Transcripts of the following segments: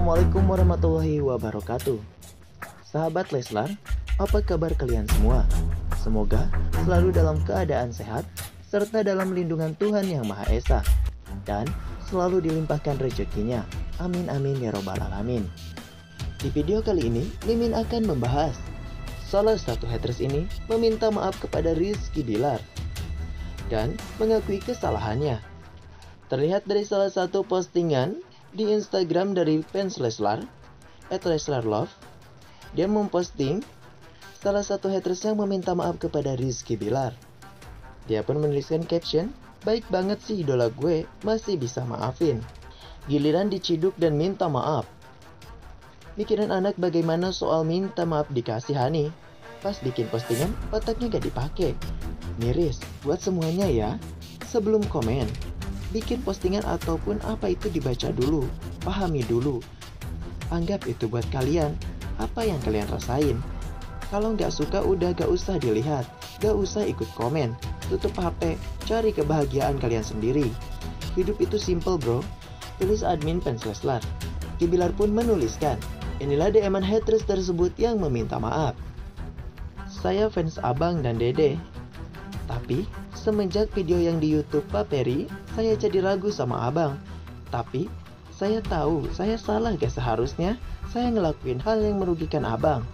Assalamualaikum warahmatullahi wabarakatuh. Sahabat Leslar, apa kabar kalian semua? Semoga selalu dalam keadaan sehat serta dalam lindungan Tuhan Yang Maha Esa dan selalu dilimpahkan rezekinya. Amin amin ya robbal alamin. Di video kali ini, Mimin akan membahas salah satu haters ini meminta maaf kepada Rizky Bilar dan mengakui kesalahannya. Terlihat dari salah satu postingan di Instagram dari fans Leslar, @leslarlove, dia memposting salah satu haters yang meminta maaf kepada Rizky Bilar. Dia pun menuliskan caption, "Baik banget sih idola gue, masih bisa maafin. Giliran diciduk dan minta maaf." Mikirin anak bagaimana soal minta maaf dikasihani. Pas bikin postingan, otaknya gak dipakai. Miris, buat semuanya ya. Sebelum komen, bikin postingan ataupun apa itu dibaca dulu, pahami dulu. Anggap itu buat kalian, apa yang kalian rasain. Kalau nggak suka udah gak usah dilihat, gak usah ikut komen. Tutup HP, cari kebahagiaan kalian sendiri. Hidup itu simple bro, tulis admin fans Leslar. Rizky Bilar pun menuliskan, inilah DM-an haters tersebut yang meminta maaf. Saya fans abang dan dede. Tapi, semenjak video yang di YouTube Pak Peri, saya jadi ragu sama abang. Tapi, saya tahu saya salah gak seharusnya saya ngelakuin hal yang merugikan abang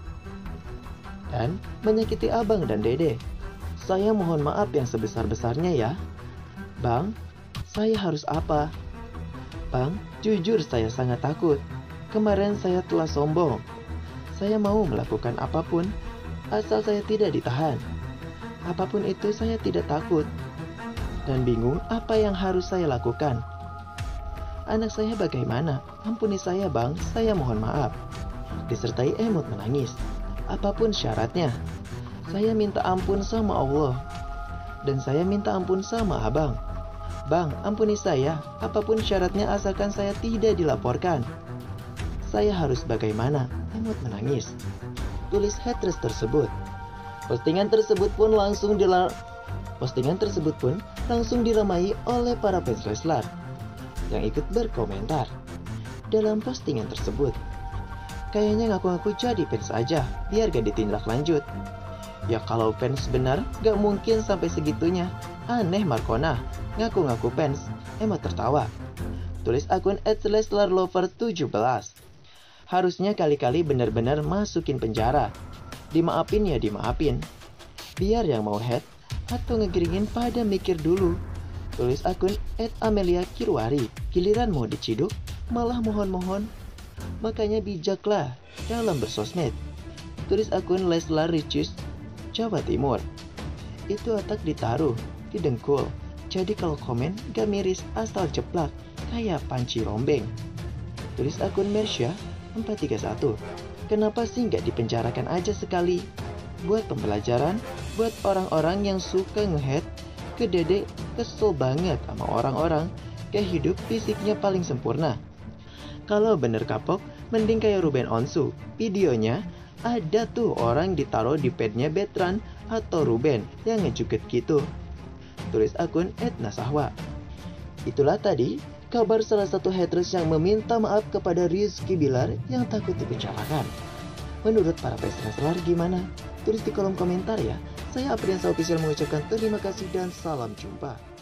dan menyakiti abang dan dede. Saya mohon maaf yang sebesar-besarnya ya. Bang, saya harus apa? Bang, jujur saya sangat takut. Kemarin saya telah sombong. Saya mau melakukan apapun, asal saya tidak ditahan. Apapun itu saya tidak takut dan bingung apa yang harus saya lakukan. Anak saya bagaimana? Ampuni saya bang, saya mohon maaf. Disertai emot menangis. Apapun syaratnya, saya minta ampun sama Allah. Dan saya minta ampun sama abang. Bang, ampuni saya, apapun syaratnya asalkan saya tidak dilaporkan. Saya harus bagaimana? Emot menangis. Tulis haters tersebut. Postingan tersebut pun langsung diramai oleh para fans Leslar yang ikut berkomentar dalam postingan tersebut. Kayaknya ngaku-ngaku jadi fans aja, biar gak ditindak lanjut. Ya kalau fans benar, gak mungkin sampai segitunya. Aneh Markona, ngaku-ngaku fans, emot tertawa. Tulis akun @leslarlover17. Harusnya kali-kali benar-benar masukin penjara. Dimaafin ya dimaafin. Biar yang mau hate atau ngegiringin pada mikir dulu. Tulis akun @ameliakirwari. Giliran mau diciduk, malah mohon-mohon. Makanya bijaklah dalam bersosmed. Tulis akun Leslar Ricis, Jawa Timur. Itu otak ditaruh di dengkul. Jadi kalau komen gak miris asal ceplak kayak panci rombeng. Tulis akun Mersya 431. Kenapa sih nggak dipenjarakan aja sekali? Buat pembelajaran, buat orang-orang yang suka nge-hate ke dede, kesel banget sama orang-orang kayak hidup fisiknya paling sempurna. Kalau bener kapok, mending kayak Ruben Onsu. Videonya ada tuh orang ditaruh di padnya Betran atau Ruben yang ngejuket gitu. Tulis akun @nasahwa. Itulah tadi kabar salah satu haters yang meminta maaf kepada Rizky Bilar yang takut dipenjarakan. Menurut para fans Leslar gimana? Tulis di kolom komentar ya. Saya Apriansa Official mengucapkan terima kasih dan salam jumpa.